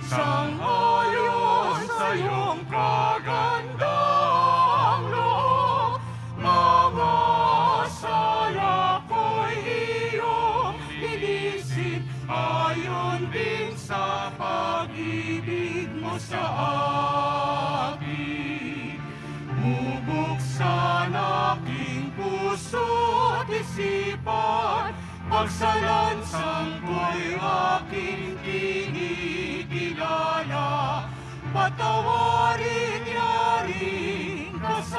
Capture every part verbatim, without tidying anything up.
Sang-ayon sa iyong kagandang loob, mga sala ko'y iyong linisin, ayon din sa pag-ibig mo sa akin. Bubuksan aking puso't isipan, pagsalansang ko'y aking kinikilala, patawarin niya rin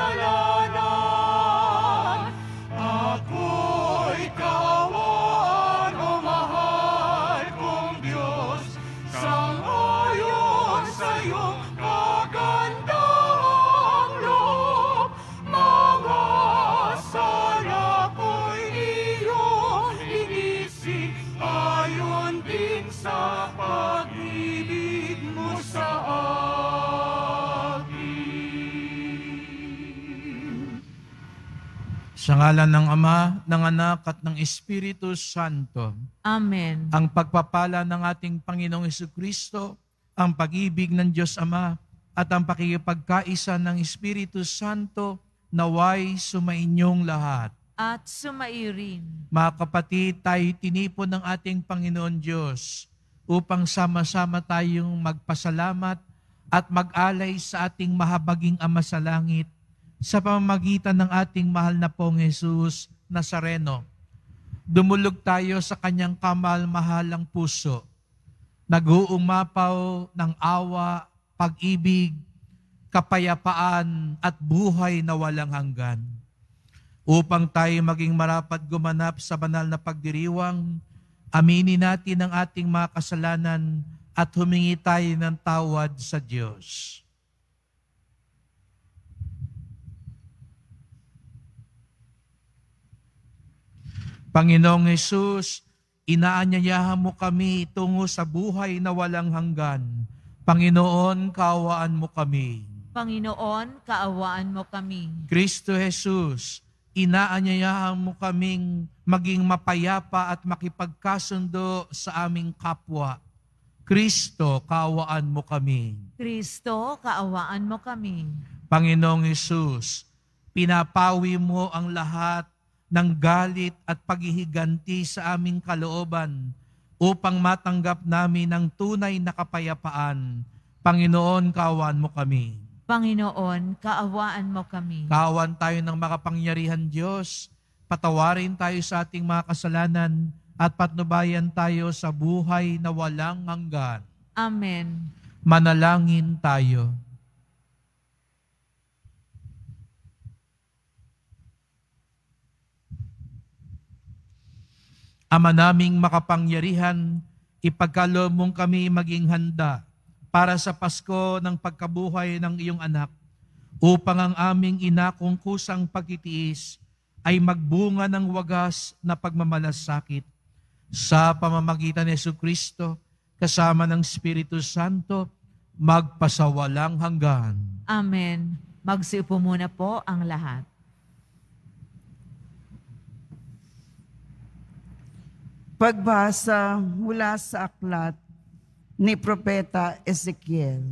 kasalanan. Ako'y kawan, o mahal kong Diyos, sang-ayon sa iyong kagandahang loob, mga sala ko'y iyong linisin, ayon din sa pag-ibig mo sa akin. Sa ngalan ng Ama, ng Anak, at ng Espiritu Santo. Amen. Ang pagpapala ng ating Panginoong Jesucristo, ang pag-ibig ng Diyos Ama, at ang pakikipagkaisa ng Espiritu Santo, naway sumainyong lahat. At sumairin. Mga kapatid, tayo tinipon ng ating Panginoon Diyos upang sama-sama tayong magpasalamat at mag-alay sa ating mahabaging Ama sa langit sa pamamagitan ng ating mahal na pong Jesus Nazareno. Dumulog tayo sa kanyang kamal-mahalang puso, nag-uumapaw ng awa, pag-ibig, kapayapaan at buhay na walang hanggan. Upang tayo maging marapat gumanap sa banal na pagdiriwang, aminin natin ang ating mga kasalanan at humingi tayo ng tawad sa Diyos. Panginoong Hesus, inaanyayahan mo kami tungo sa buhay na walang hanggan. Panginoon, kaawaan mo kami. Panginoon, kaawaan mo kami. Kristo Jesus, inaanyayahan mo kaming maging mapayapa at makipagkasundo sa aming kapwa. Kristo, kaawaan mo kami. Kristo, kaawaan mo kami. Panginoong Hesus, pinapawi mo ang lahat ng galit at paghihiganti sa aming kalooban upang matanggap namin ang tunay na kapayapaan. Panginoon, kaawaan mo kami. Panginoon, kaawaan mo kami. Kaawaan tayo ng makapangyarihan Diyos, patawarin tayo sa ating mga kasalanan at patnubayan tayo sa buhay na walang hanggan. Amen. Manalangin tayo. Ama naming makapangyarihan, ipagkaloob mong kami maging handa para sa Pasko ng pagkabuhay ng iyong anak, upang ang aming inakong kusang pagtitiis ay magbunga ng wagas na pagmamalasakit. Sa pamamagitan ni Jesucristo, kasama ng Espiritu Santo, magpasawalang hanggan. Amen. Magsiupo muna po ang lahat. Pagbasa mula sa aklat ni Propeta Ezekiel.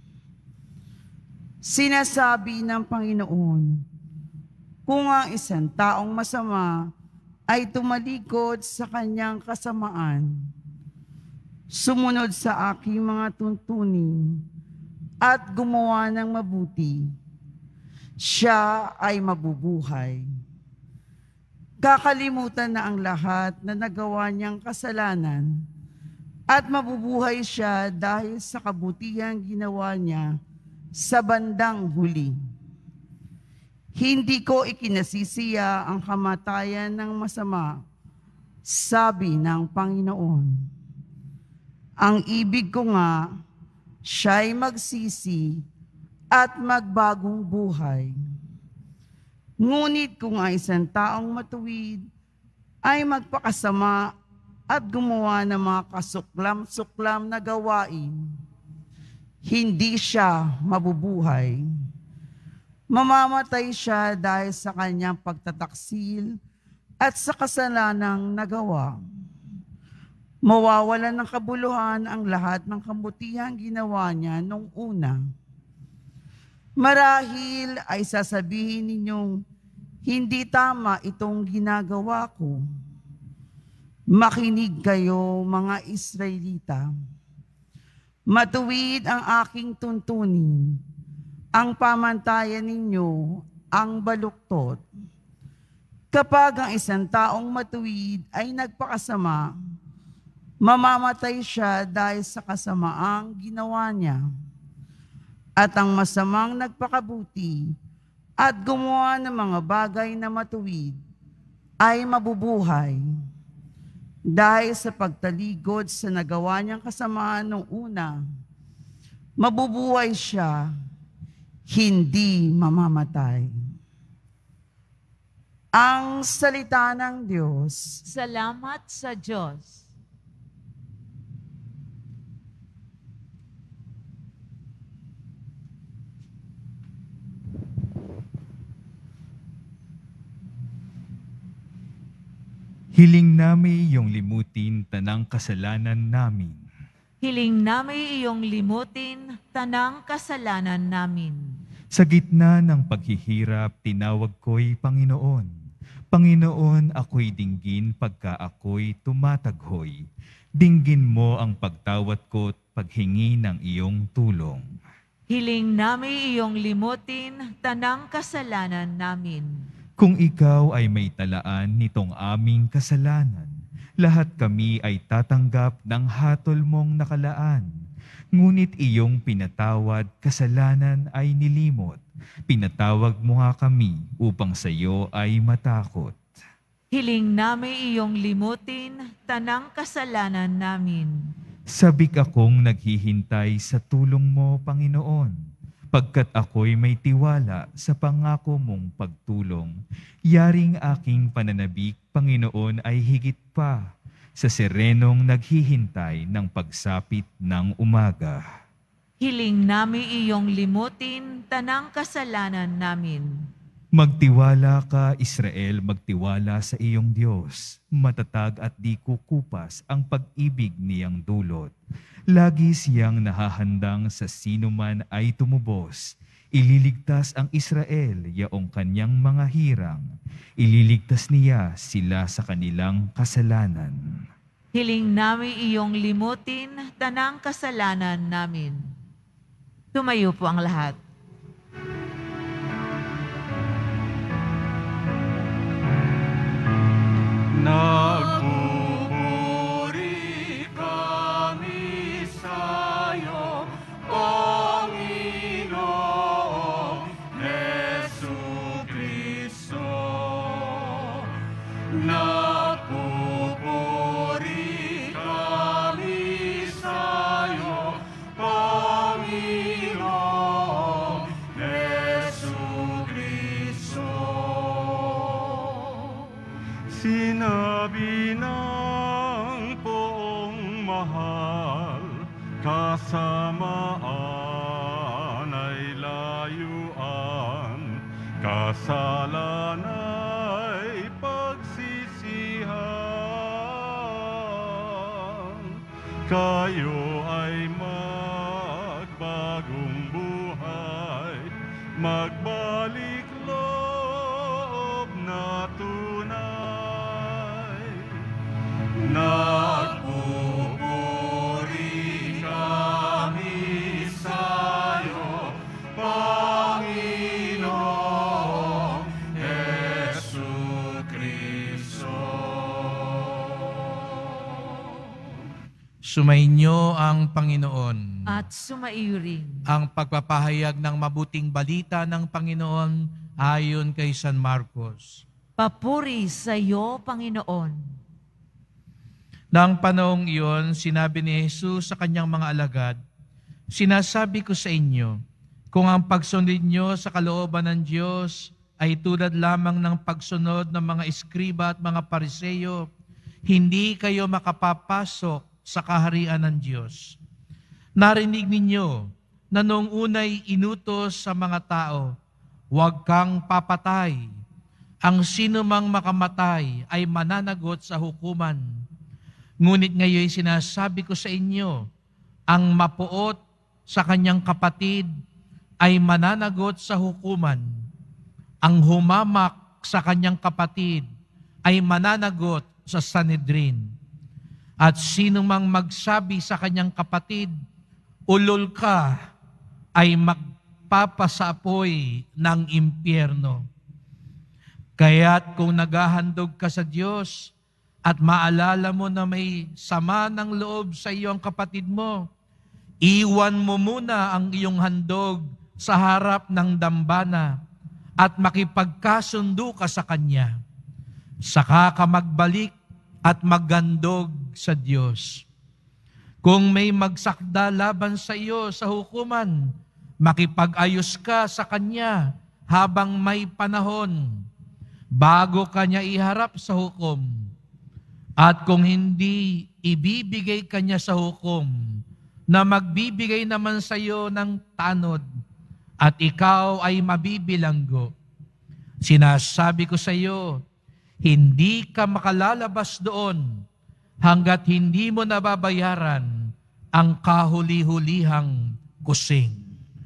Sinasabi ng Panginoon, kung ang isang taong masama ay tumalikod sa kanyang kasamaan, sumunod sa aking mga tuntunin at gumawa ng mabuti, siya ay mabubuhay. Kakalimutan na ang lahat na nagawa niyang kasalanan at mabubuhay siya dahil sa kabutihang ginawa niya sa bandang huli. Hindi ko ikinasisiya ang kamatayan ng masama, sabi ng Panginoon. Ang ibig ko nga, siya'y magsisi at magbagong buhay. Ngunit kung ang isang taong matuwid ay magpakasama at gumawa ng mga kasuklam-suklam na gawain, hindi siya mabubuhay. Mamamatay siya dahil sa kanyang pagtataksil at sa kasalanang nagawa. Mawawalan ng kabuluhan ang lahat ng kabutihang ginawa niya nung una. Marahil ay sasabihin ninyong, hindi tama itong ginagawa ko. Makinig kayo, mga Israelita. Matuwid ang aking tuntunin. Ang pamantayan ninyo ang baluktot. Kapag ang isang taong matuwid ay nagpakasama, mamamatay siya dahil sa kasamaang ginawa niya. At ang masamang nagpakabuti at gumawa ng mga bagay na matuwid ay mabubuhay. Dahil sa pagtaligod sa nagawa niyang kasamaan noong una, mabubuhay siya, hindi mamamatay. Ang salita ng Diyos. Salamat sa Diyos. Hiling nami iyong limutin tanang kasalanan namin. Hiling namin iyong limutin tanang kasalanan namin. Sa gitna ng paghihirap, tinawag ko'y Panginoon. Panginoon, ako'y dinggin pagka ako'y tumataghoy. Dinggin mo ang pagtawat ko't paghingi ng iyong tulong. Hiling namin iyong limutin tanang kasalanan namin. Kung ikaw ay may talaan nitong aming kasalanan, lahat kami ay tatanggap ng hatol mong nakalaan. Ngunit iyong pinatawad, kasalanan ay nilimot. Pinatawag mo nga kami upang sa iyo ay matakot. Hiling namin iyong limutin tanang kasalanan namin. Sabik akong naghihintay sa tulong mo, Panginoon. Pagkat ako'y may tiwala sa pangako mong pagtulong, yaring aking pananabik, Panginoon, ay higit pa sa serenong naghihintay ng pagsapit ng umaga. Hiling namin iyong limutin tanang kasalanan namin. Magtiwala ka, Israel, magtiwala sa iyong Diyos. Matatag at di kukupas ang pag-ibig niyang dulot. Lagi siyang nahahandang sa sino man ay tumubos. Ililigtas ang Israel, yaong kanyang mga hirang. Ililigtas niya sila sa kanilang kasalanan. Hiling namin iyong limutin tanang kasalanan namin. Tumayo po ang lahat. Nagpupuri kami sa'yo, Panginoong Jesucristo. Nagpupuri kami sa'yo, Panginoong Jesucristo. Sinabi ng poong mahal, kasamaan ay layuan, kasalan ay pagsisihan. Kayo ay magbagong buhay, magbalik loob na tunay. Nagpupuri kami sa'yo, Panginoong Jesucristo. Sumainyo ang Panginoon. At sumaiyo rin. Ang pagpapahayag ng mabuting balita ng Panginoon ayon kay San Marcos. Papuri sa iyo, Panginoon. Nang panahong iyon, sinabi ni Jesus sa kanyang mga alagad, "Sinasabi ko sa inyo, kung ang pagsunod niyo sa kalooban ng Diyos ay tulad lamang ng pagsunod ng mga eskriba at mga pariseyo, hindi kayo makapapasok sa kaharian ng Diyos. Narinig ninyo na noong unay inutos sa mga tao, huwag kang papatay. Ang sino mang makamatay ay mananagot sa hukuman. Ngunit ngayon sinasabi ko sa inyo, ang mapuot sa kanyang kapatid ay mananagot sa hukuman. Ang humamak sa kanyang kapatid ay mananagot sa Sanhedrin. At sino mang magsabi sa kanyang kapatid, ulol ka, ay magpapasapoy ng impyerno. Kaya't kung naghahandog ka sa Diyos at maalala mo na may sama ng loob sa iyo ang kapatid mo, iwan mo muna ang iyong handog sa harap ng dambana at makipagkasundo ka sa Kanya. Saka ka magbalik at maghandog sa Diyos. Kung may magsakda laban sa iyo sa hukuman, makipag-ayos ka sa Kanya habang may panahon, bago Kanya iharap sa hukom. At kung hindi ibibigay Kanya sa hukom, na magbibigay naman sa iyo ng tanod, at ikaw ay mabibilanggo. Sinasabi ko sa iyo, hindi ka makalalabas doon hanggat hindi mo nababayaran ang kahuli-hulihang kusing.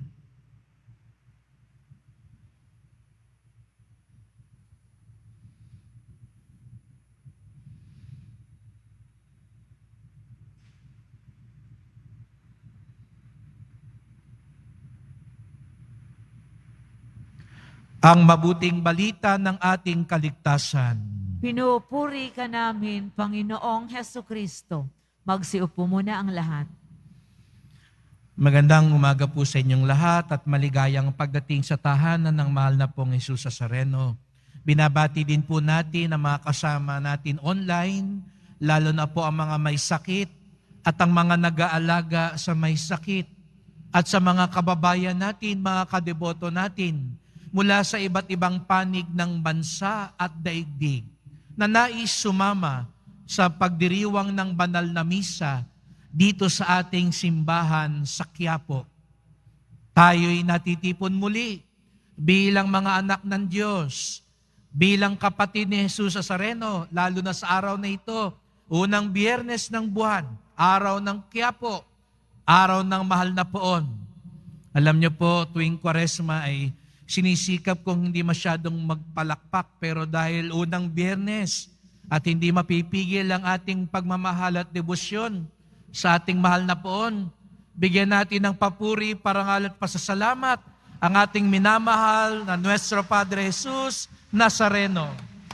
Ang mabuting balita ng ating kaligtasan. Pinupuri ka namin, Panginoong Heso Kristo. Magsiupo muna ang lahat. Magandang umaga po sa inyong lahat at maligayang pagdating sa tahanan ng mahal na pong Jesus Nazareno. Binabati din po natin ang mga kasama natin online, lalo na po ang mga may sakit at ang mga nag-aalaga sa may sakit at sa mga kababayan natin, mga kadeboto natin, mula sa iba't ibang panig ng bansa at daigdig na nais sumama sa pagdiriwang ng banal na misa dito sa ating simbahan sa Quiapo. Tayo'y natitipon muli bilang mga anak ng Diyos, bilang kapatid ni Jesus Nazareno, lalo na sa araw na ito, unang biyernes ng buwan, araw ng Quiapo, araw ng mahal na poon. Alam niyo po, tuwing Kwaresma ay sinisikap kong hindi masyadong magpalakpak, pero dahil unang biyernes at hindi mapipigil ang ating pagmamahal at debosyon sa ating mahal na poon, bigyan natin ng papuri, parangal at pasasalamat ang ating minamahal na Nuestro Padre Jesus Nazareno.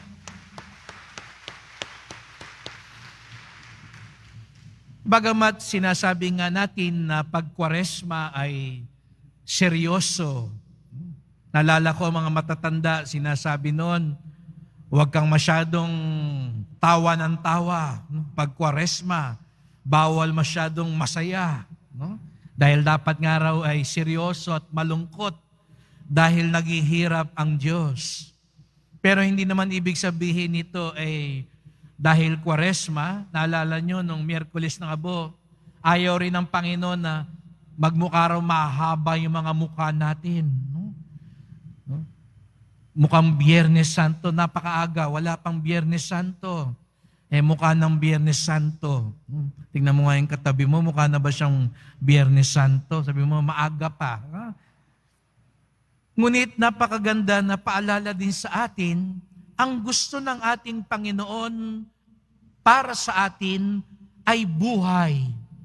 Bagamat sinasabi nga natin na pag Kwaresma ay seryoso, nalala ko mga matatanda, sinasabi noon, huwag kang masyadong tawa ng tawa. Pag Kwaresma, bawal masyadong masaya. No? Dahil dapat nga raw ay seryoso at malungkot dahil naghihirap ang Diyos. Pero hindi naman ibig sabihin nito ay dahil Kwaresma, naalala nyo nung Miyerkules ng Abo, ayaw rin ng Panginoon na magmukha raw mahaba yung mga mukha natin. No? Mukhang Biyernes Santo, napakaaga, wala pang Biyernes Santo. Eh, mukha ng Biyernes Santo. Tingnan mo nga yung katabi mo, mukha na ba siyang Biyernes Santo? Sabi mo, maaga pa. Ngunit napakaganda na paalala din sa atin, ang gusto ng ating Panginoon para sa atin ay buhay.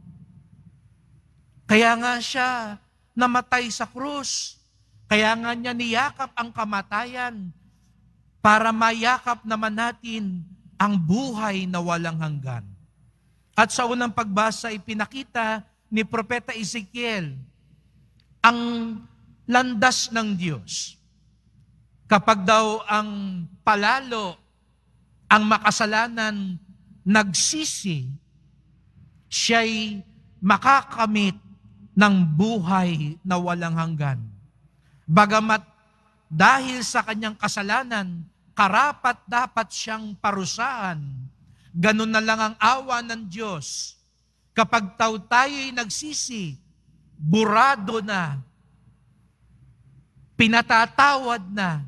Kaya nga siya namatay sa krus. Kaya nga niya niyakap ang kamatayan para mayakap naman natin ang buhay na walang hanggan. At sa unang pagbasa, ipinakita ni Propeta Ezekiel ang landas ng Diyos. Kapag daw ang palalo, ang makasalanan, nagsisi, siya'y makakamit ng buhay na walang hanggan. Bagamat dahil sa kanyang kasalanan, karapat dapat siyang parusahan. Ganun na lang ang awa ng Diyos. Kapag tayo tayo'y nagsisi, burado na, pinatatawad na,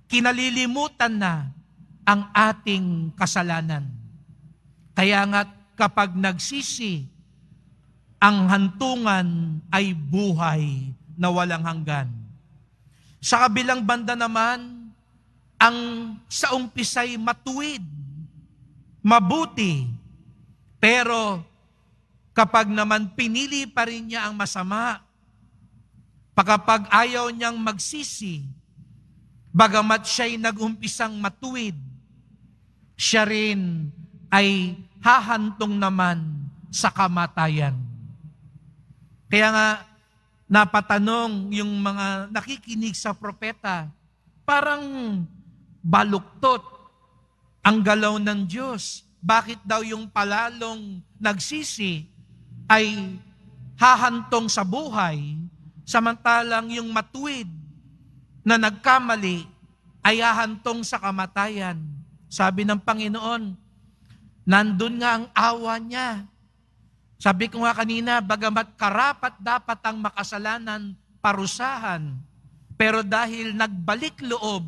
kinalilimutan na ang ating kasalanan. Kaya nga't kapag nagsisi, ang hantungan ay buhay na walang hanggan. Sa kabilang banda naman, ang sa umpisa'y matuwid, mabuti, pero kapag naman pinili pa rin niya ang masama, pagkapag ayaw niyang magsisi, bagamat siya'y nag-umpisang matuwid, siya rin ay hahantong naman sa kamatayan. Kaya nga, napatanong yung mga nakikinig sa propeta, parang baluktot ang galaw ng Diyos. Bakit daw yung palalong nagsisi ay hahantong sa buhay, samantalang yung matuwid na nagkamali ay hahantong sa kamatayan? Sabi ng Panginoon, nandun nga ang awa niya. Sabi ko nga kanina, bagamat karapat dapat ang makasalanan parusahan, pero dahil nagbalik loob,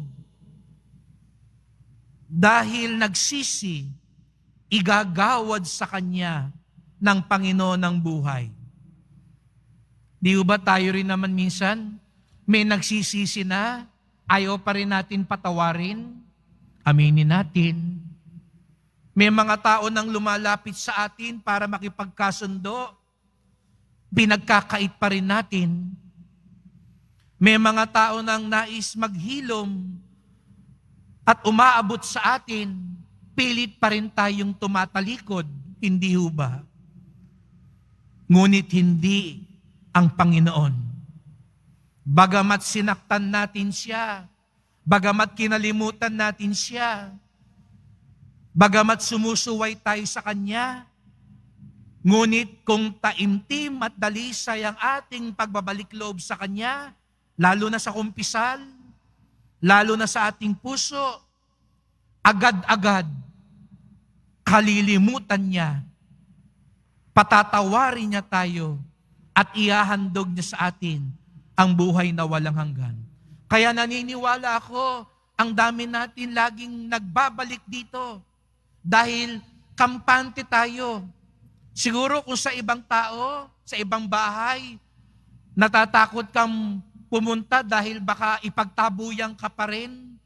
dahil nagsisi, igagawad sa Kanya ng Panginoon ng buhay. Di ba tayo rin naman minsan, may nagsisisi na, ayaw pa rin natin patawarin, aminin natin. May mga tao nang lumalapit sa atin para makipagkasundo, pinagkakait pa rin natin. May mga tao nang nais maghilom at umaabot sa atin, pilit pa rin tayong tumatalikod, hindi ho ba? Ngunit hindi ang Panginoon. Bagamat sinaktan natin siya, bagamat kinalimutan natin siya, bagamat sumusuway tayo sa Kanya, ngunit kung taimtim at dalisay ang ating pagbabalik loob sa Kanya, lalo na sa kumpisal, lalo na sa ating puso, agad-agad, kalilimutan niya, patatawarin niya tayo, at ihahandog niya sa atin ang buhay na walang hanggan. Kaya naniniwala ako, ang dami natin laging nagbabalik dito, dahil kampante tayo. Siguro kung sa ibang tao, sa ibang bahay, natatakot kang pumunta dahil baka ipagtabuyang ka pa rin.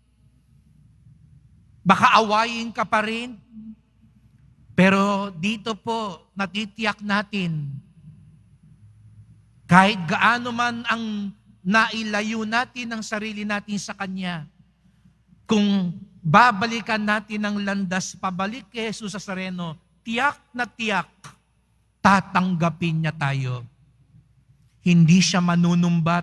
Baka awayin ka pa rin. Pero dito po, natitiyak natin, kahit gaano man ang nailayo natin ang sarili natin sa Kanya, kung babalikan natin ang landas pabalik kay Jesus Nazareno, tiyak na tiyak, tatanggapin niya tayo. Hindi siya manunumbat.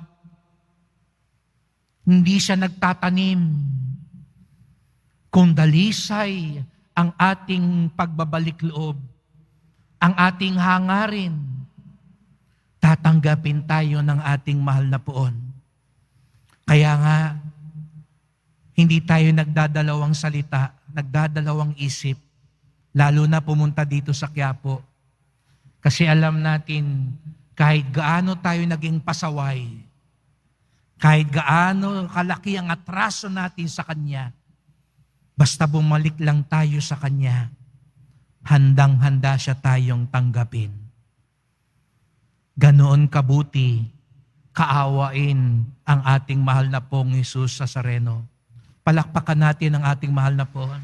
Hindi siya nagtatanim. Kung dalisay ang ating pagbabalik loob, ang ating hangarin, tatanggapin tayo ng ating mahal na poon. Kaya nga, hindi tayo nagdadalawang salita, nagdadalawang isip, lalo na pumunta dito sa Quiapo. Kasi alam natin, kahit gaano tayo naging pasaway, kahit gaano kalaki ang atraso natin sa Kanya, basta bumalik lang tayo sa Kanya, handang-handa siya tayong tanggapin. Ganoon kabuti, kaawain ang ating mahal na pong Jesus Nazareno. Palakpakan natin ang ating mahal na poon.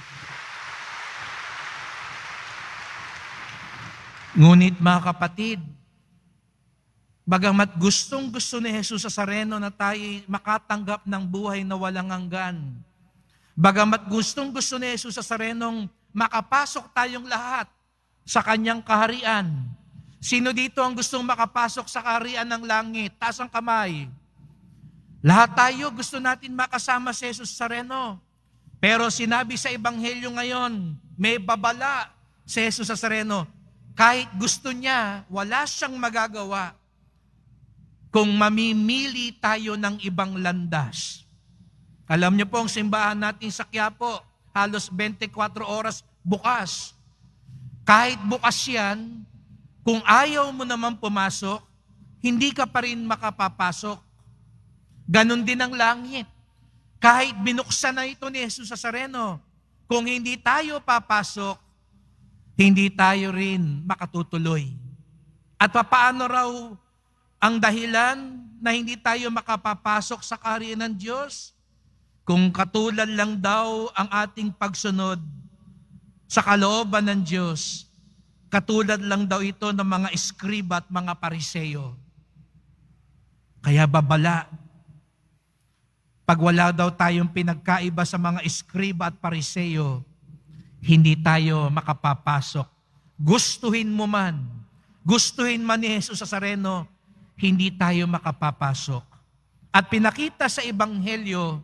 Ngunit mga kapatid, bagamat gustong gusto ni Jesus Nazareno na tayo makatanggap ng buhay na walang hanggan, bagamat gustong gusto ni Jesus Nazarenong makapasok tayong lahat sa Kanyang kaharian. Sino dito ang gustong makapasok sa kaharian ng langit? Taas ang kamay. Lahat tayo gusto natin makasama si Jesus Nazareno. Pero sinabi sa Ebanghelyo ngayon, may babala si Jesus Nazareno. Kahit gusto niya, wala siyang magagawa kung mamimili tayo ng ibang landas. Alam niyo po, ang simbahan natin sa Quiapo, halos twenty-four oras bukas. Kahit bukas yan, kung ayaw mo naman pumasok, hindi ka pa rin makapapasok. Ganon din ang langit. Kahit binuksan na ito ni Jesus Nazareno, kung hindi tayo papasok, hindi tayo rin makatutuloy. At paano raw ang dahilan na hindi tayo makapapasok sa kaharian ng Diyos? Kung katulad lang daw ang ating pagsunod sa kalooban ng Diyos, katulad lang daw ito ng mga eskriba at mga pariseyo. Kaya babala, pag wala daw tayong pinagkaiba sa mga eskriba at pariseyo, hindi tayo makapapasok. Gustuhin mo man, gustuhin man ni Jesus Nazareno, hindi tayo makapapasok. At pinakita sa Ebanghelyo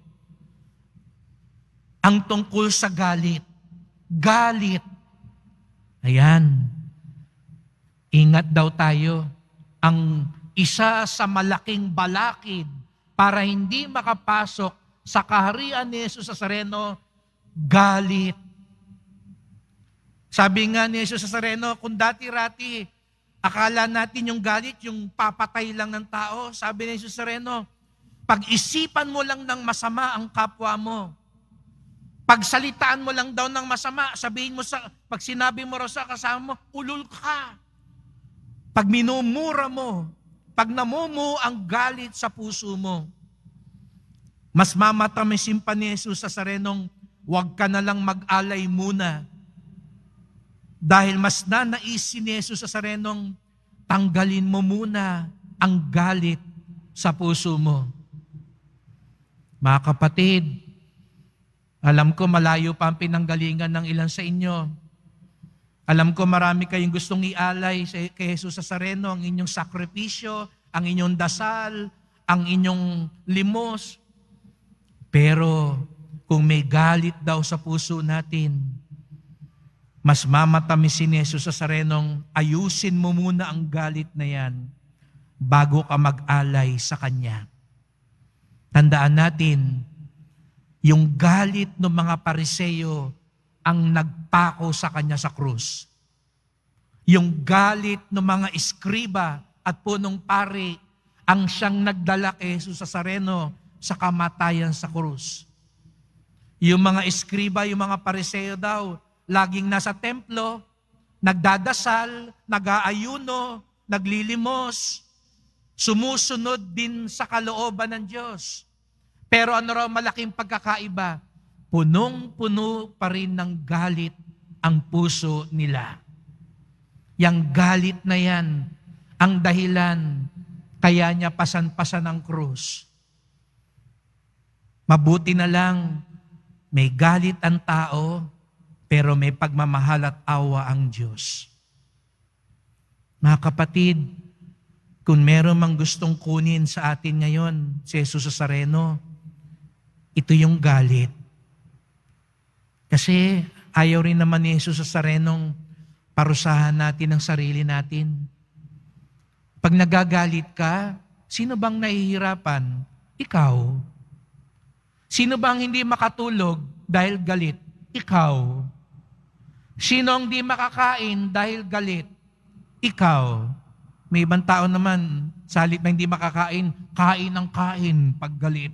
ang tungkol sa galit. Galit. Ayan. Ingat daw tayo. Ang isa sa malaking balakid para hindi makapasok sa kaharian ni Jesus Nazareno, galit. Sabi nga ni Jesus Nazareno, kung dati-rati, akala natin yung galit, yung papatay lang ng tao. Sabi ni Jesus Nazareno, pag-isipan mo lang ng masama ang kapwa mo. Pagsalitaan mo lang daw ng masama, sabihin mo sa, pag sinabi mo raw sa kasama mo, ulul ka. Pag minumura mo, pag namumu ang galit sa puso mo, mas mamatamisin pa ni Jesus Nazarenong, huwag ka na lang mag-alay muna. Dahil mas nanaisin ni Jesus Nazarenong, tanggalin mo muna ang galit sa puso mo. Mga kapatid, alam ko malayo pa ang pinanggalingan ng ilan sa inyo. Alam ko marami kayong gustong ialay kay Jesus Nazareno, ang inyong sakripisyo, ang inyong dasal, ang inyong limos. Pero kung may galit daw sa puso natin, mas mamatamisin ni Jesus Nazarenong, ayusin mo muna ang galit na yan bago ka mag-alay sa Kanya. Tandaan natin, yung galit ng mga pariseyo ang nagpako sa Kanya sa krus. Yung galit ng mga eskriba at punong pari ang siyang nagdala kay Jesus Nazareno sa kamatayan sa krus. Yung mga eskriba, yung mga pariseyo daw, laging nasa templo, nagdadasal, nag-aayuno, naglilimos, sumusunod din sa kalooban ng Diyos. Pero ano raw malaking pagkakaiba? Punong-puno pa rin ng galit ang puso nila. Yang galit na yan, ang dahilan, kaya niya pasan-pasan ang krus. Mabuti na lang, may galit ang tao, pero may pagmamahal at awa ang Diyos. Mga kapatid, kung meron mang gustong kunin sa atin ngayon, si Jesus Nazareno, ito yung galit. Kasi ayaw rin naman ni Jesus Nazarenong parusahan natin ang sarili natin. Pag nagagalit ka, sino bang nahihirapan? Ikaw. Sino bang hindi makatulog dahil galit? Ikaw. Sino ang di makakain dahil galit? Ikaw. May ibang tao naman, sa halip na hindi makakain, kain ng kain pag galit.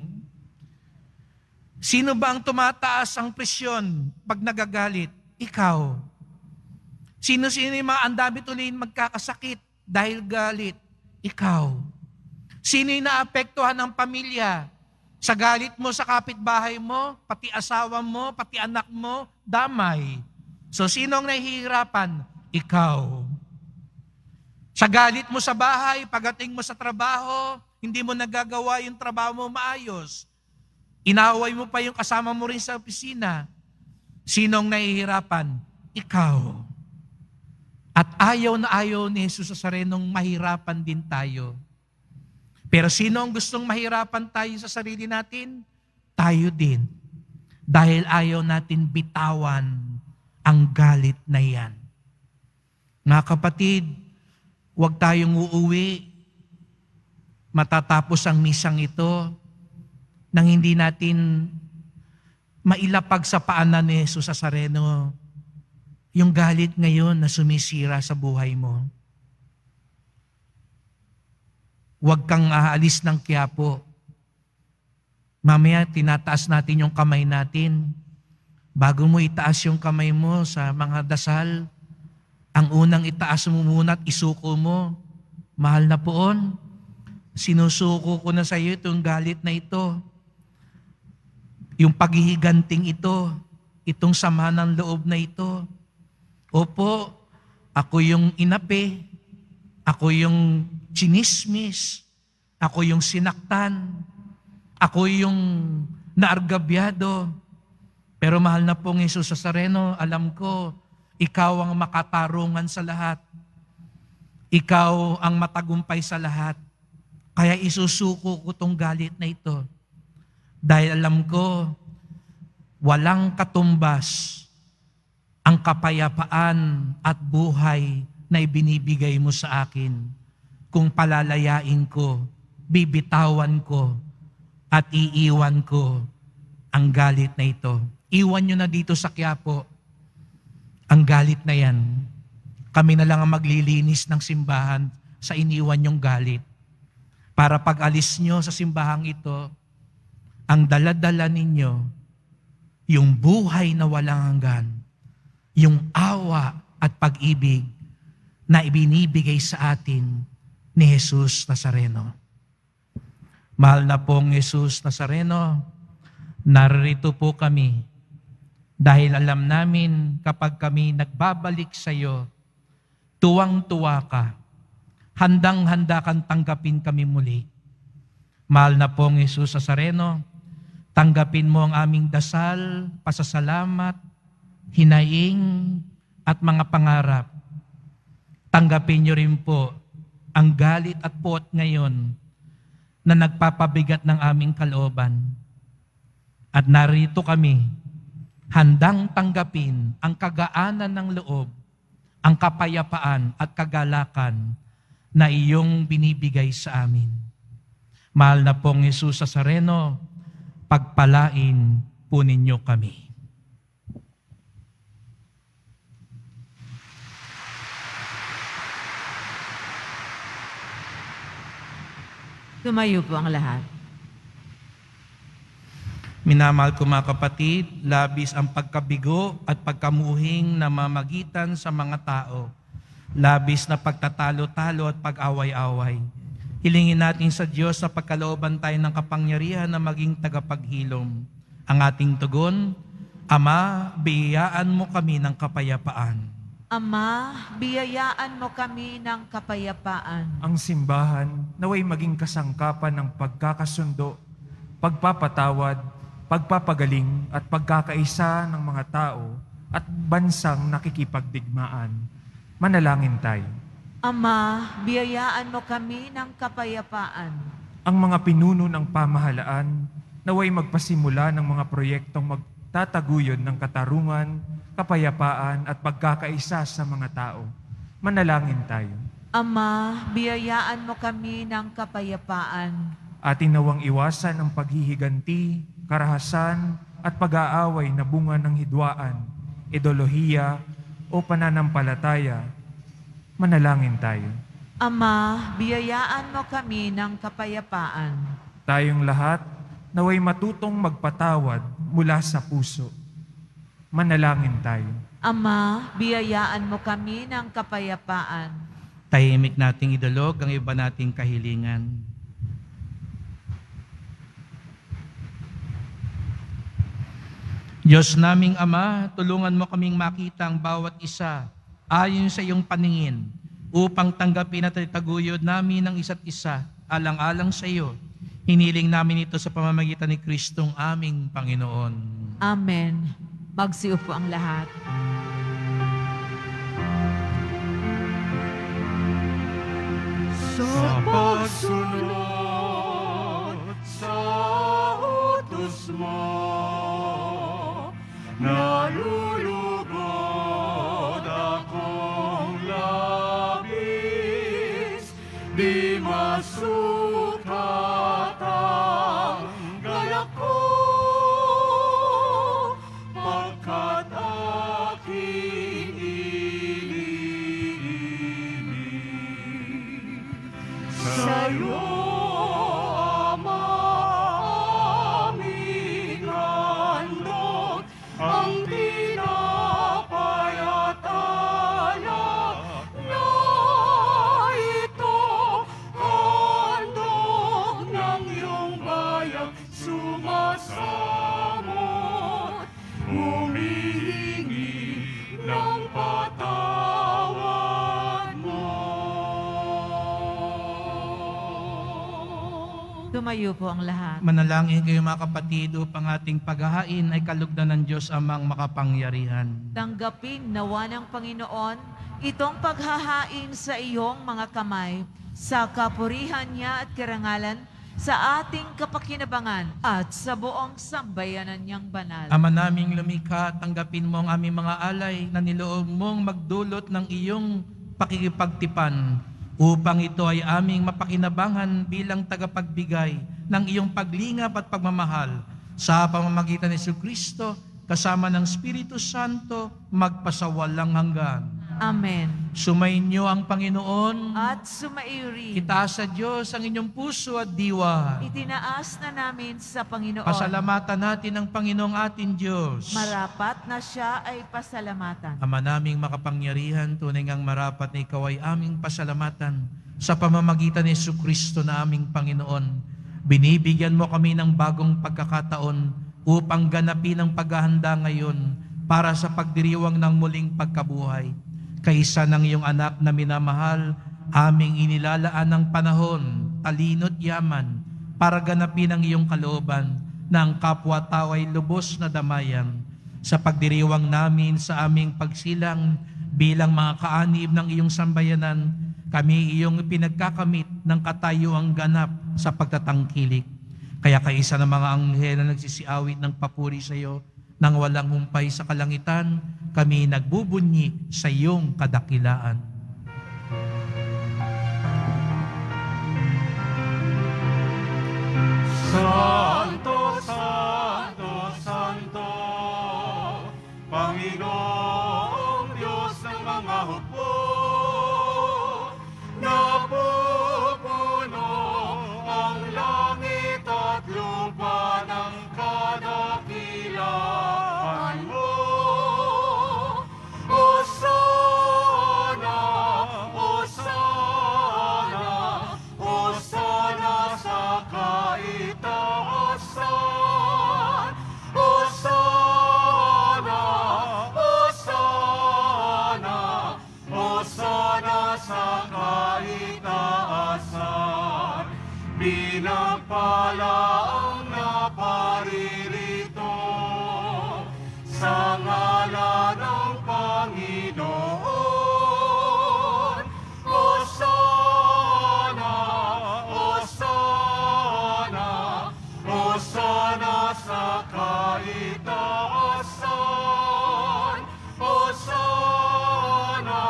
Sino ba ang tumataas ang presyon pag nagagalit? Ikaw. Sino-sino yung mga ang dami tuloy magkakasakit dahil galit? Ikaw. Sino yung naapektuhan ng pamilya? Sa galit mo sa kapitbahay mo, pati asawa mo, pati anak mo, damay. So sino ang nahihirapan? Ikaw. Sa galit mo sa bahay, pagating mo sa trabaho, hindi mo nagagawa yung trabaho mo maayos. Inaway mo pa yung kasama mo rin sa opisina. Sinong nahihirapan? Ikaw. At ayaw na ayaw ni Jesus Nazarenong mahirapan din tayo. Pero sino ang gustong mahirapan tayo sa sarili natin? Tayo din. Dahil ayaw natin bitawan ang galit na yan. Mga kapatid, huwag tayong uuwi matatapos ang misang ito nang hindi natin mailapag sa paanan ni Jesus Nazareno yung galit ngayon na sumisira sa buhay mo. Huwag kang aalis ng Quiapo. Mamaya tinataas natin yung kamay natin. bago mo itaas yung kamay mo sa mga dasal, ang unang itaas mo muna at isuko mo, mahal na poon, sinusuko ko na sa iyo itong galit na ito, yung paghihiganting ito, itong sama ng loob na ito. Opo, ako yung inapi, ako yung chinismis, ako yung sinaktan, ako yung naargabyado. Pero mahal na pong Jesus Nazareno, alam ko, ikaw ang makatarungan sa lahat. Ikaw ang matagumpay sa lahat. Kaya isusuko ko tong galit na ito. Dahil alam ko, walang katumbas ang kapayapaan at buhay na ibinibigay mo sa akin kung palalayain ko, bibitawan ko, at iiwan ko ang galit na ito. Iwan nyo na dito sa Quiapo ang galit na yan. Kami na lang ang maglilinis ng simbahan sa iniwan nyong galit. Para pag alis nyo sa simbahang ito, ang daladala ninyo, yung buhay na walang hanggan, yung awa at pag-ibig na ibinibigay sa atin ni Jesus Nazareno. Mahal na pong Jesus Nazareno, narito po kami dahil alam namin kapag kami nagbabalik sa iyo, tuwang-tuwa ka, handang-handa kang tanggapin kami muli. Mahal na pong Jesus Nazareno, tanggapin mo ang aming dasal, pasasalamat, hinaing, at mga pangarap. Tanggapin niyo rin po ang galit at puot ngayon na nagpapabigat ng aming kalooban. At narito kami, handang tanggapin ang kagaanan ng loob, ang kapayapaan at kagalakan na iyong binibigay sa amin. Mahal na pong Jesus Nazareno, pagpalain po ninyo kami. Tumayo po ang lahat. Minamahal ko mga kapatid, labis ang pagkabigo at pagkamuhing na mamagitan sa mga tao. Labis na pagtatalo-talo at pag-away-away. Hilingin natin sa Diyos na pagkalooban tayo ng kapangyarihan na maging tagapaghilom. Ang ating tugon, Ama, biyayaan mo kami ng kapayapaan. Ama, biyayaan mo kami ng kapayapaan. Ang simbahan naway maging kasangkapan ng pagkakasundo, pagpapatawad, pagpapagaling at pagkakaisa ng mga tao at bansang nakikipagdigmaan. Manalangin tayo. Ama, biyayaan mo kami ng kapayapaan. Ang mga pinuno ng pamahalaan naway magpasimula ng mga proyektong magtataguyod ng katarungan, kapayapaan at pagkakaisa sa mga tao. Manalangin tayo. Ama, biyayaan mo kami ng kapayapaan. Atin nawang iwasan ang paghihiganti, karahasan at pag-aaway na bunga ng hidwaan, ideolohiya o pananampalataya. Manalangin tayo. Ama, biyayaan mo kami ng kapayapaan. Tayong lahat naway matutong magpatawad mula sa puso. Manalangin tayo. Ama, biyayaan mo kami ng kapayapaan. Tahimik nating idulog ang iba nating kahilingan. Diyos naming Ama, tulungan mo kaming makita ang bawat isa ayon sa iyong paningin upang tanggapin at itaguyod namin ang isa't isa alang-alang sa iyo. Hiniling namin ito sa pamamagitan ni Kristong aming Panginoon. Amen. Magsiupo ang lahat. Sa pagsunod sa utos mo, nalulugod akong labis, di masukat ang galak ko, pagkat aking iniibig. Sa'yo, Ama, aming handog, ang Tumayo po ang lahat. Manalangin kayo mga kapatid upang ating paghahain ay kalugdan ng Diyos amang makapangyarihan. Tanggapin nawa ng Panginoon itong paghahain sa iyong mga kamay sa kapurihan niya at karangalan sa ating kapakinabangan at sa buong sambayanan niyang banal. Ama naming lumikha, tanggapin mo ang aming mga alay na niloob mong magdulot ng iyong pakikipagtipan upang ito ay aming mapakinabangan bilang tagapagbigay ng iyong paglingap at pagmamahal sa pamamagitan ni Jesucristo kasama ng Espiritu Santo magpasawalang hanggan. Amen. Sumainyo ang Panginoon. At sumaiyo rin. Itaas sa Diyos ang inyong puso at diwa. Itinaas na namin sa Panginoon. Pasalamatan natin ang Panginoong ating Diyos. Marapat na siya ay pasalamatan. Ama naming makapangyarihan, tunay ngang marapat na ikaw ay aming pasalamatan sa pamamagitan ni Jesucristo na aming Panginoon. Binibigyan mo kami ng bagong pagkakataon upang ganapin ang paghahanda ngayon para sa pagdiriwang ng muling pagkabuhay. Kaisa ng iyong anak na minamahal, aming inilalaan ng panahon, talino't yaman, para ganapin ang iyong kalooban na ang kapwa-tao ay lubos na damayan. Sa pagdiriwang namin sa aming pagsilang bilang mga kaanib ng iyong sambayanan, kami iyong pinagkakamit ng katayuang ganap sa pagtatangkilik. Kaya kaisa ng mga anghel na nagsisiawit ng papuri sa iyo, nang walang humpay sa kalangitan, kami nagbubunyi sa iyong kadakilaan. Santo, Santo, Santo, Panginoong Diyos ng mga hukbo, napupuno ang langit at lupa ng kadakilaan mo. Hosana, Hosana, Hosana sa kaitaasan. Hosana, Hosana, Hosana sa kaitaasan. Pinagpala ang naparirito sa ngalan ng Panginoon. Hosana, Hosana, Hosana sa kaitaasan. Hosana,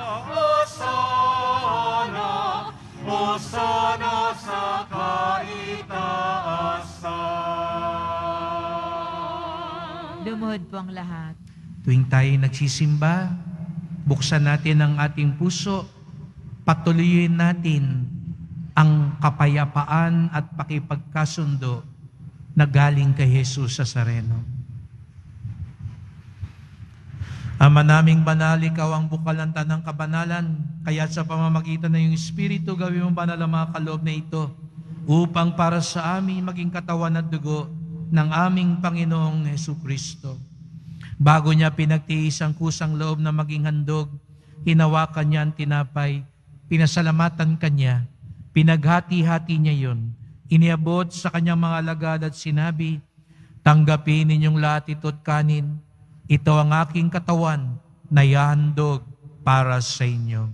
Hosana, Hosana sa kaitaasan. Lumuhod po ang lahat. Tuwing tayo nagsisimba, buksan natin ang ating puso, patuloyin natin ang kapayapaan at pakipagkasundo na galing kay Jesus sa Nazareno. Ama naming banal, ikaw ang bukalanta ng kabanalan, kaya sa pamamagitan ng iyong Espiritu, gawin mo banal ang mga kaloob na ito, upang para sa amin maging katawan at dugo ng aming Panginoong Jesucristo. Bago niya pinagtiis ang kusang loob na maging handog, hinawakan niya ang tinapay, pinasalamatan kanya, pinaghati-hati niya yun, iniabot sa kanyang mga alagad at sinabi, tanggapin ninyong lahat ito't kanin, ito ang aking katawan na ihahandog para sa inyo.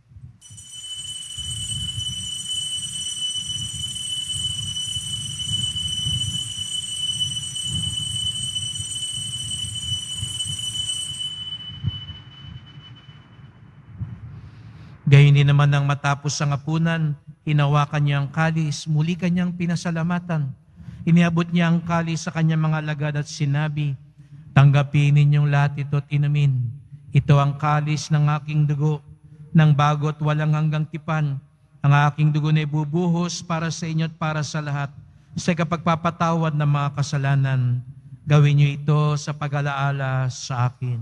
Gayon din naman nang matapos ang hapunan, hinawakan niya ang kalis, muli kanyang pinasalamatan. Iniabot niya ang kalis sa kanyang mga alagad at sinabi, tanggapin ninyong lahat ito't inumin. Ito ang kalis ng aking dugo, ng bago at walang hanggang tipan. Ang aking dugo na ibubuhos para sa inyo at para sa lahat, sa kapagpapatawad ng mga kasalanan. Gawin niyo ito sa pag-alaala sa akin.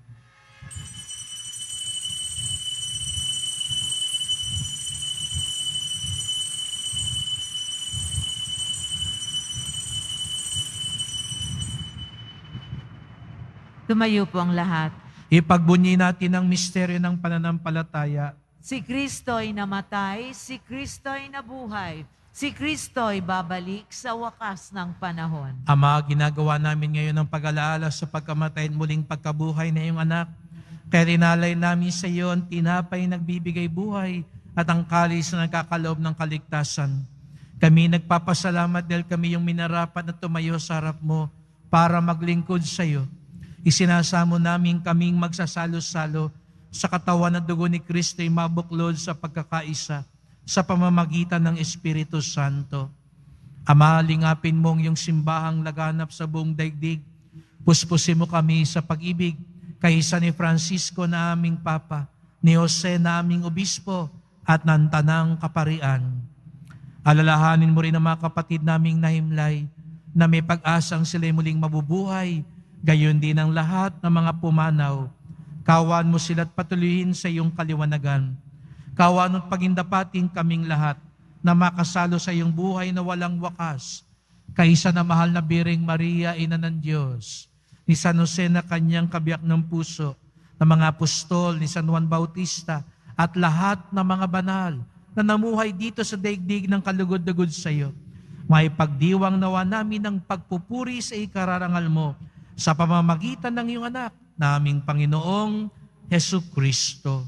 Tumayo po ang lahat. Ipagbunyi natin ang misteryo ng pananampalataya. Si Kristo'y namatay, si Kristo'y nabuhay. Si Kristo'y babalik sa wakas ng panahon. Ama, ginagawa namin ngayon ang pag-alaala sa pagkamatay at muling pagkabuhay na iyong anak. Kaya rinalay namin sa iyo ang tinapay nagbibigay buhay at ang kalis na nagkakaloob ng kaligtasan. Kami nagpapasalamat dahil kami yung minarapat na tumayo sa harap mo para maglingkod sa iyo. Isinasamo namin kaming magsasalo-salo sa katawan at dugo ni Kristo ay mabuklod sa pagkakaisa sa pamamagitan ng Espiritu Santo. Ama, lingapin mong yung simbahang laganap sa buong daigdig. Puspusin mo kami sa pag-ibig kaysa ni Francisco na aming Papa, ni Jose na aming Obispo, at ng Tanang Kaparian. Alalahanin mo rin ang mga kapatid naming nahimlay na may pag-asang sila'y muling mabubuhay, gayon din ang lahat ng mga pumanaw. Kawan mo sila't patuloyin sa iyong kaliwanagan. Kawan at pagindapating kaming lahat na makasalo sa iyong buhay na walang wakas, kaysa na mahal na Biring Maria, Ina ng Diyos, ni San Jose na kanyang kabiyak ng puso, ng mga apostol, ni San Juan Bautista, at lahat ng mga banal na namuhay dito sa daigdig ng kalugod-lugod sa iyo. May pagdiwang nawa namin ng pagpupuri sa ikararangal mo sa pamamagitan ng iyong anak, naming Panginoong Hesu Kristo.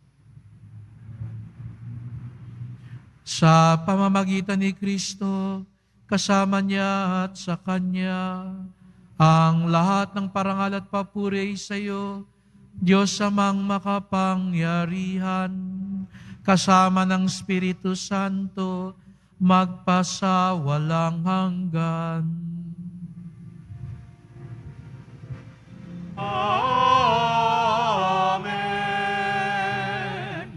Sa pamamagitan ni Kristo, kasama niya at sa Kanya, ang lahat ng parangal at papuri sa iyo, Diyos amang makapangyarihan, kasama ng Espiritu Santo, magpasawalang hanggan. Amen.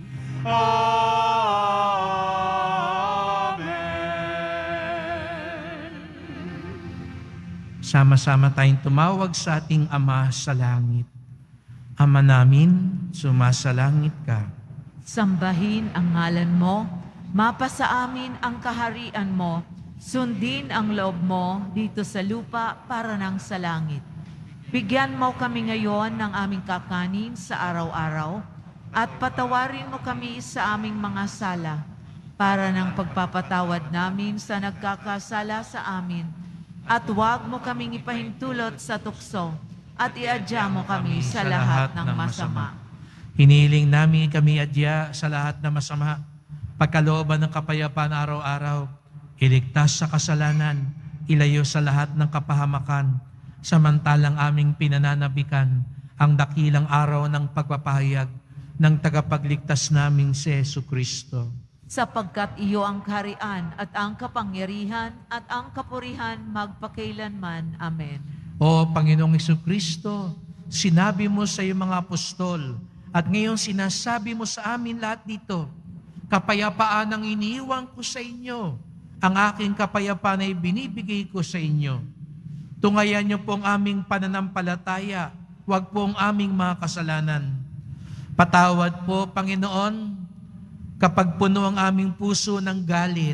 Amen. Sama-sama tayong tumawag sa ating Ama sa langit. Ama namin, sumasalangit ka. Sambahin ang ngalan mo, mapasa amin ang kaharian mo, sundin ang loob mo dito sa lupa para nang sa langit. Bigyan mo kami ngayon ng aming kakanin sa araw-araw at patawarin mo kami sa aming mga sala para ng pagpapatawad namin sa nagkakasala sa amin. At huwag mo kaming ipahintulot sa tukso at iadya mo kami sa lahat ng masama. Hiniling namin kami adya sa lahat ng masama, pagkalooban ng kapayapaan araw-araw, iligtas sa kasalanan, ilayo sa lahat ng kapahamakan, samantalang aming pinananabikan ang dakilang araw ng pagpapahayag ng tagapagligtas naming si Jesu Kristo. Sapagkat iyo ang kaharian at ang kapangyarihan at ang kapurihan magpakailanman. Amen. O Panginoong Jesu Kristo, sinabi mo sa iyong mga apostol at ngayon sinasabi mo sa amin lahat dito, kapayapaan ang iniiwan ko sa inyo, ang aking kapayapaan ay binibigay ko sa inyo. Tungayan niyo pong aming pananampalataya, huwag pong aming mga kasalanan. Patawad po, Panginoon, kapag puno ang aming puso ng galit,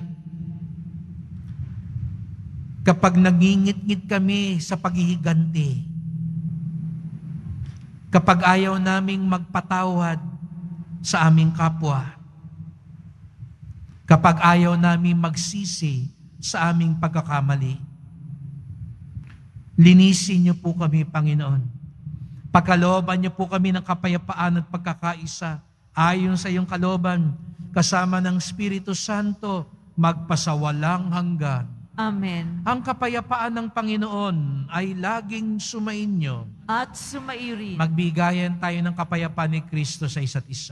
kapag nangingit-ngit kami sa paghihiganti, kapag ayaw naming magpatawad sa aming kapwa, kapag ayaw naming magsisi sa aming pagkakamali, linisin niyo po kami, Panginoon. Pagkalooban niyo po kami ng kapayapaan at pagkakaisa ayon sa iyong kalooban, kasama ng Espiritu Santo, magpasawalang hanggan. Amen. Ang kapayapaan ng Panginoon ay laging sumainyo. At sumairin. Magbigayan tayo ng kapayapaan ni Kristo sa isa't isa.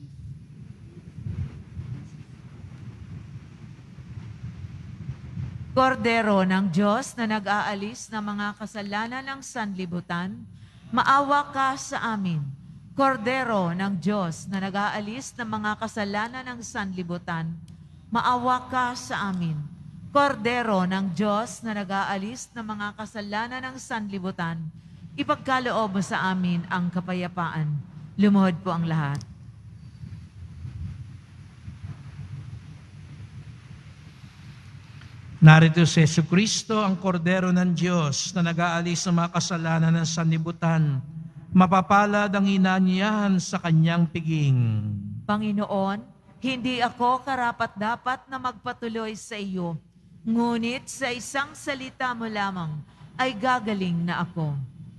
Kordero ng Diyos na nag-aalis ng mga kasalanan ng sanlibutan, maawa ka sa amin. Kordero ng Diyos na nag-aalis ng mga kasalanan ng sanlibutan, maawa ka sa amin. Kordero ng Diyos na nag-aalis ng mga kasalanan ng sanlibutan, ipagkaloob mo sa amin ang kapayapaan. Lumuhod po ang lahat. Narito si Jesu Kristo, ang Kordero ng Diyos na nag-aalis ng mga kasalanan ng sanlibutan. Mapapalad ang hinanyahan sa kanyang piging. Panginoon, Hindi ako karapat-dapat na magpatuloy sa iyo, ngunit sa isang salita mo lamang ay gagaling na ako.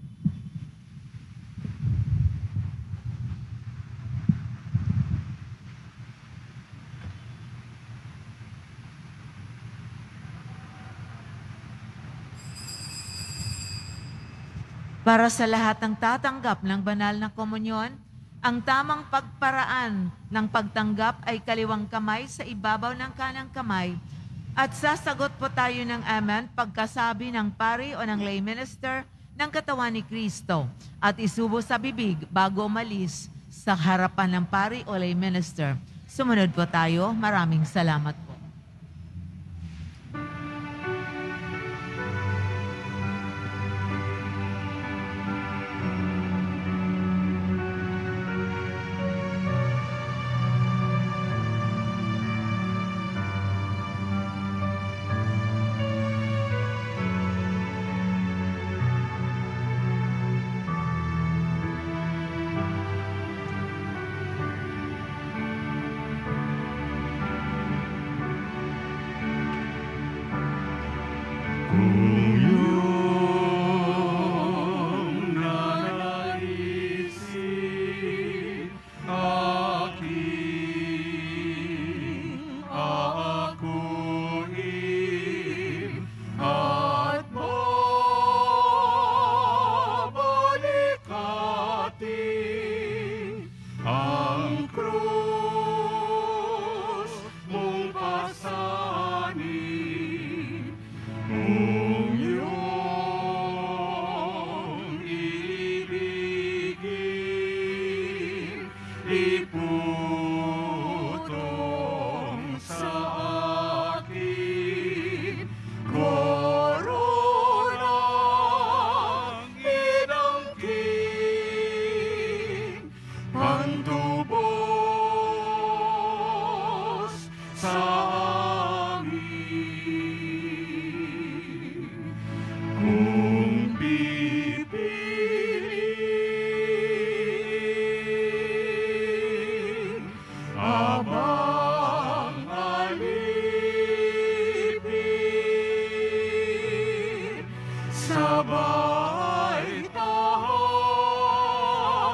Para sa lahat ng tatanggap ng banal na komunyon, ang tamang pagparaan ng pagtanggap ay kaliwang kamay sa ibabaw ng kanang kamay at sasagot po tayo ng amen pagkasabi ng pari o ng lay minister ng katawan ni Kristo at isubo sa bibig bago umalis sa harapan ng pari o lay minister. Sumunod po tayo. Maraming salamat po.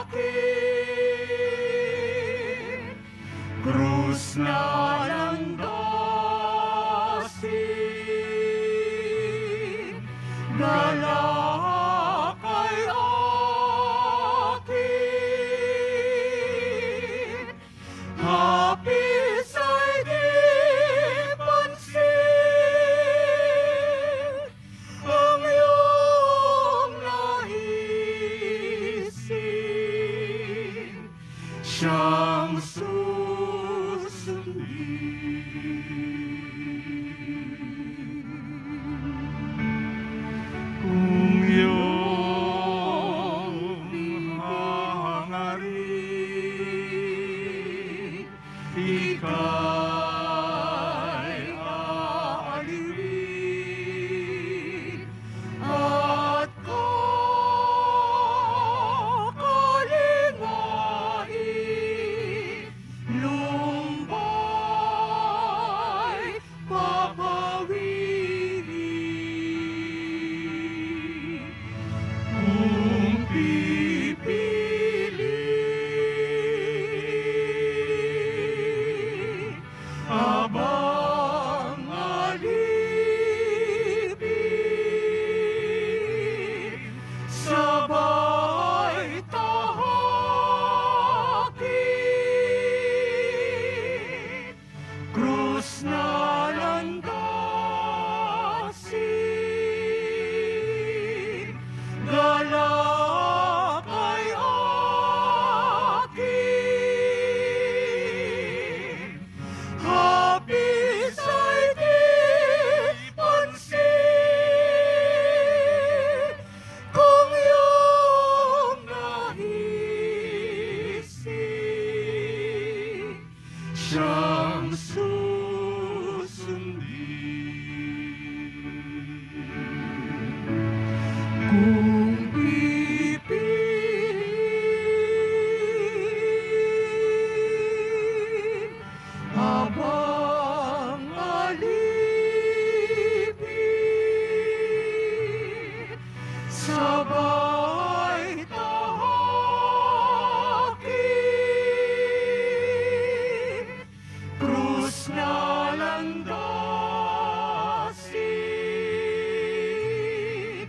Krus na lang daw habang alipin, sabay tahakin, krus na landasin,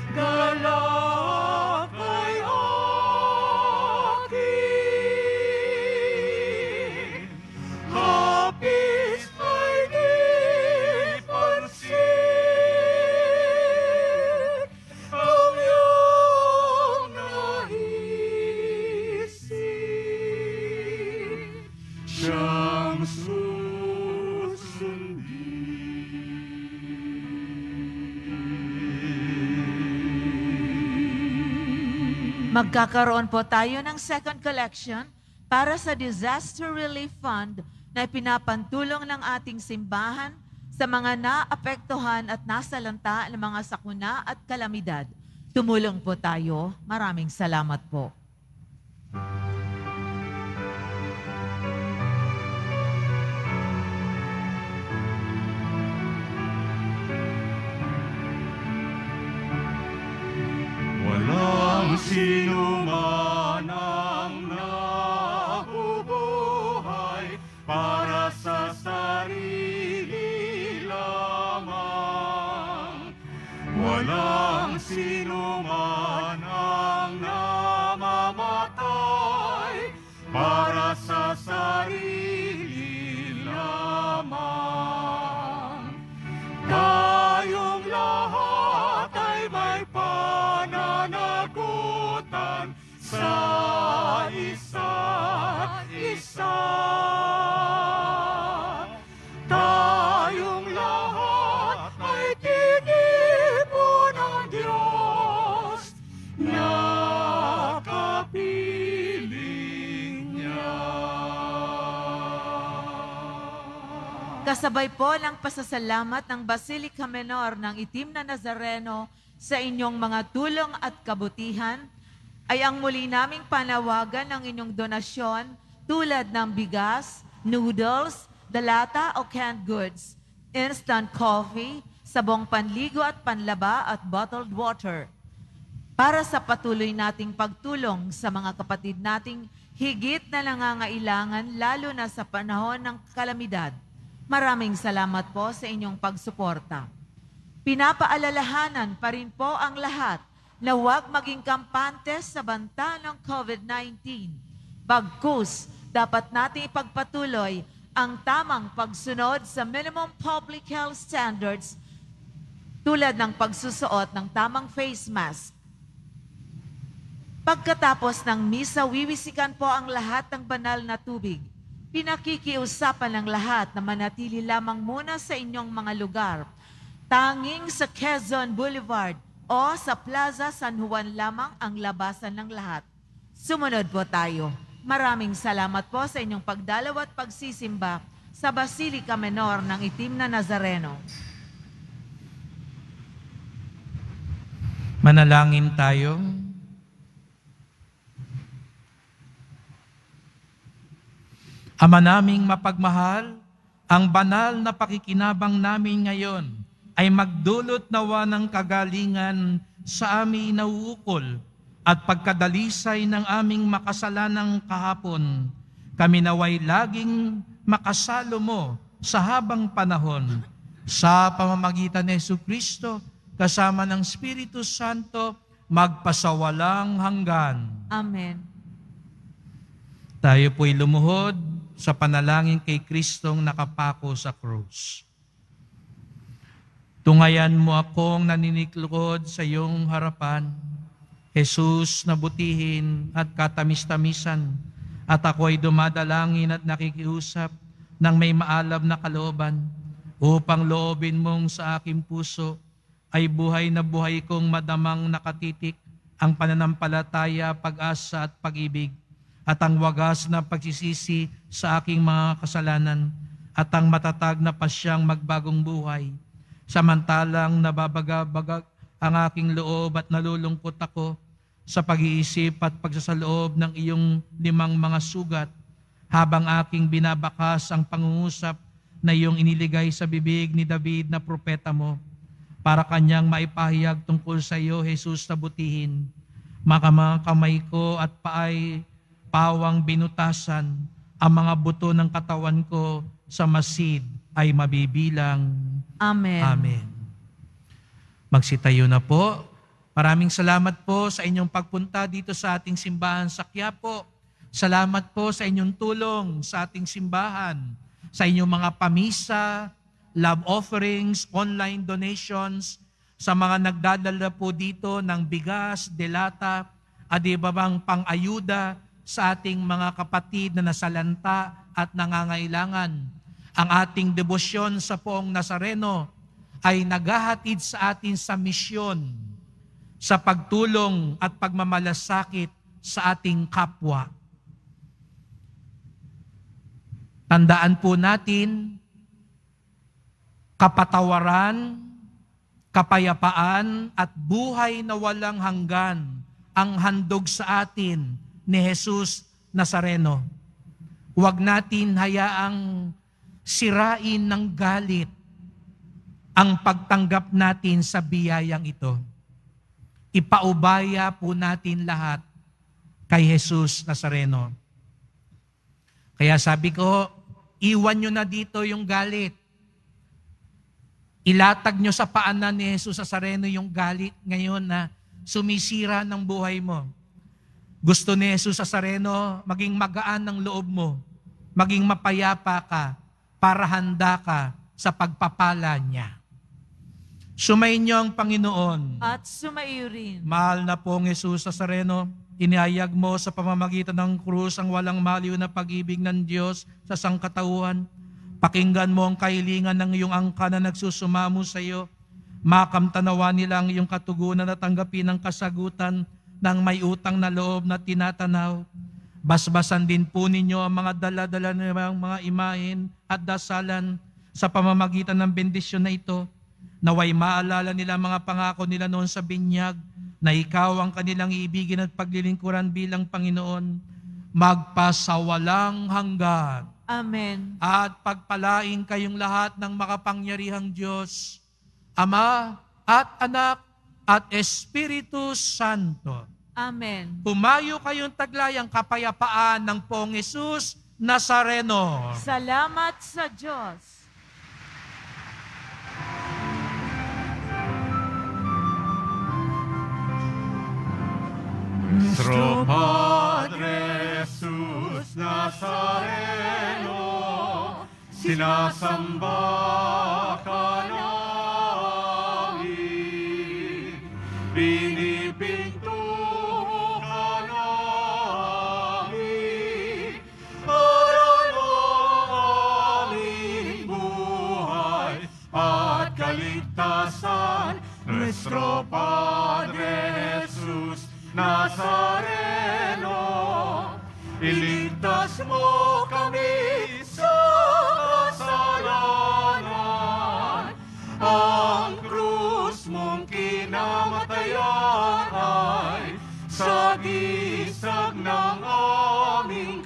galak ay akin, hapis ay di pansin, ang iyong naisin, siyang susundin. Magkakaroon po tayo ng second collection para sa Disaster Relief Fund na pinapantulong ng ating simbahan sa mga naapektuhan at nasalanta ng mga sakuna at kalamidad. Tumulong po tayo. Maraming salamat po. Walang sino man ang nabubuhay para sa sarili lamang. Walang sino man ang namamatay para sa sarili lamang. Tayong lahat ay may pananagutan sa isa't isa. Tayong lahat ay tinipon ng Diyos na kapiling niya. Kasabay po ng pasasalamat ng Basilica Menor ng Itim na Nazareno sa inyong mga tulong at kabutihan, ay ang muli naming panawagan ng inyong donasyon tulad ng bigas, noodles, dalata o canned goods, instant coffee, sabong panligo at panlaba at bottled water. Para sa patuloy nating pagtulong sa mga kapatid nating higit na nangangailangan lalo na sa panahon ng kalamidad. Maraming salamat po sa inyong pagsuporta. Pinapaalalahanan pa rin po ang lahat na huwag maging kampante sa banta ng COVID nineteen. Bagkus, dapat natin ipagpatuloy ang tamang pagsunod sa minimum public health standards tulad ng pagsusuot ng tamang face mask. Pagkatapos ng misa, wiwisikan po ang lahat ng banal na tubig. Pinakikiusapan ng lahat na manatili lamang muna sa inyong mga lugar. Tanging sa Quezon Boulevard o sa Plaza San Juan lamang ang labasan ng lahat. Sumunod po tayo. Maraming salamat po sa inyong pagdalaw at pagsisimba sa Basilica Menor ng Itim na Nazareno. Manalangin tayo. Ama naming mapagmahal, ang banal na pakikinabang namin ngayon ay magdulot nawa ng kagalingan sa aming nauukol at pagkadalisay ng aming makasalanang kahapon. Kami naway laging makasalo mo sa habang panahon. Sa pamamagitan ni Jesucristo, kasama ng Espiritu Santo, magpasawalang hanggan. Amen. Tayo po'y lumuhod sa panalangin kay Kristong nakapako sa krus. Tungayan mo akong naniniklod sa iyong harapan, Jesus na butihin at katamis-tamisan, at ako ay dumadalangin at nakikiusap ng may maalab na kalooban, upang loobin mong sa aking puso ay buhay na buhay kong madamang nakatitik ang pananampalataya, pag-asa at pag-ibig, at ang wagas na pagsisisi sa aking mga kasalanan, at ang matatag na pasyang magbagong buhay. Samantalang nababagabagag ang aking loob at nalulungkot ako sa pag-iisip at pagsasaloob ng iyong limang mga sugat, habang aking binabakas ang pangungusap na iyong iniligay sa bibig ni David na propeta mo, para kanyang maipahayag tungkol sa iyo, Jesus, na butihin. Mga mga kamay ko at paay pawang binutasan, ang mga buto ng katawan ko sa masid ay mabibilang. Amen. Amen. Magsitayo na po. Maraming salamat po sa inyong pagpunta dito sa ating simbahan sa Quiapo. Salamat po sa inyong tulong sa ating simbahan, sa inyong mga pamisa, love offerings, online donations, sa mga nagdadala po dito ng bigas, delata, at iba bang pang-ayuda sa ating mga kapatid na nasalanta at nangangailangan. Ang ating debosyon sa Poong Nazareno ay naghahatid sa atin sa misyon, sa pagtulong at pagmamalasakit sa ating kapwa. Tandaan po natin, kapatawaran, kapayapaan at buhay na walang hanggan ang handog sa atin ni Jesus Nazareno. Huwag natin hayaang sirain ng galit ang pagtanggap natin sa biyayang ito. Ipaubaya po natin lahat kay Jesus Nazareno. Kaya sabi ko, iwan nyo na dito yung galit. Ilatag nyo sa paanan ni Jesus Nazareno yung galit ngayon na sumisira ng buhay mo. Gusto ni Jesus Nazareno maging magaan ng loob mo, maging mapayapa ka para handa ka sa pagpapala niya. Sumainyo ang Panginoon. At sumaiyo rin. Mahal na pong Jesus Nazareno, inihayag mo sa pamamagitan ng krus ang walang maliw na pag-ibig ng Diyos sa sangkatauhan. Pakinggan mo ang kahilingan ng iyong angka na nagsusumamo sa iyo. Makamtanawa nila ang iyong katugunan at tanggapin ang kasagutan ng may utang na loob na tinatanaw. Basbasan din po ninyo ang mga dala-dala ng mga imahin at dasalan sa pamamagitan ng bendisyon na ito. Naway maalala nila mga pangako nila noon sa binyag na ikaw ang kanilang iibigin at paglilingkuran bilang Panginoon magpasawalang hanggan. Amen. At pagpalain kayong lahat ng makapangyarihang Diyos, Ama at Anak at Espiritu Santo. Amen. Pumayo kayong taglayang kapayapaan ng Poong Jesus Nazareno. Salamat sa Diyos. Nuestro Padre Jesus Nazareno, sinasamba ka namin, pinipinto ka namin, para ng aming buhay at kaligtasan. Nuestro Padre Jesus Nazareno, iligtas mo kami sa kasalanan. Ang krus mong kinamatayan ay sagisag ng aming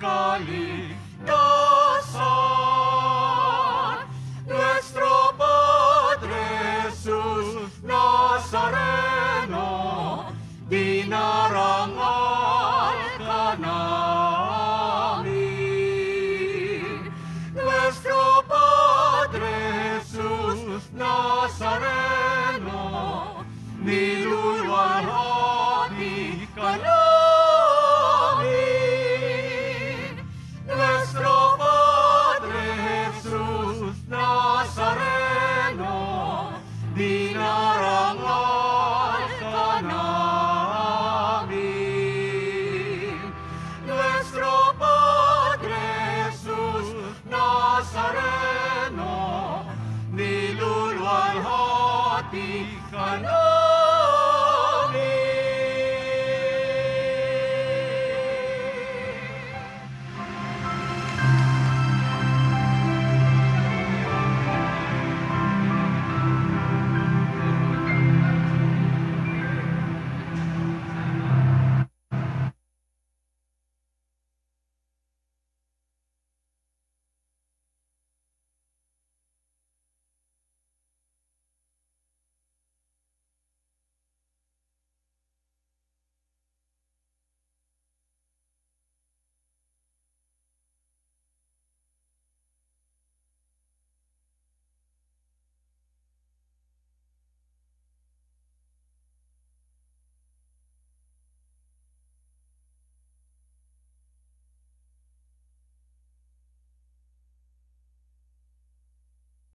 kaligtasan. Nuestro Padre Jesus Nazareno, dinarangal ka namin. Nuestro Padre Jesus Nazareno, niluluwalhati ka namin. Nuestro Padre Jesus Nazareno, dinarangal ka namin. Nuestro Padre Jesus Nazareno, niluluwalhati ka namin.